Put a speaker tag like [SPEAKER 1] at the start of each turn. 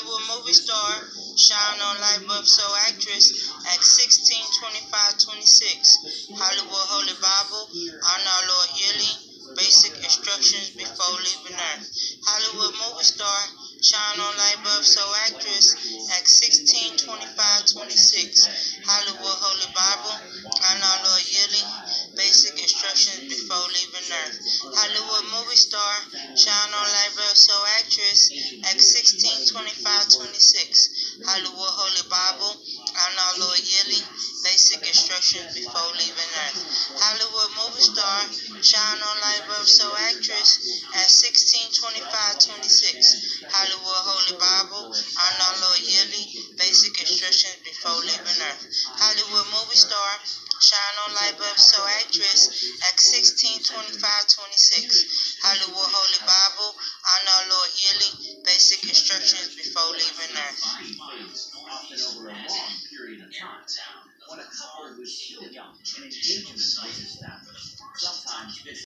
[SPEAKER 1] Hollywood movie star, shine on light bulb so actress, Acts 16:25-26. Hollywood Holy Bible, honor our Lord yearly, basic instructions before leaving earth. Hollywood movie star, shine on light bulb so actress, Acts 16:25-26. Hollywood Holy Bible, honor our Lord yearly, basic instructions before leaving earth. Hollywood movie star, shine on light bulb so actress, Acts 16:25-26. Hollywood Holy Bible, honor our Lord yearly, basic instructions before leaving earth. Hollywood movie star, shine on light bulb so actress, at 16:25-26. Hollywood Holy Bible, honor our Lord yearly, basic instructions before leaving earth. Hollywood movie star, shine on light bulb so actress, at 16:25-26. Hollywood Holy Bible, honor our Lord yearly, basic instructions before leaving earth.
[SPEAKER 2] Over a long period of time. When a couple was young and engaged in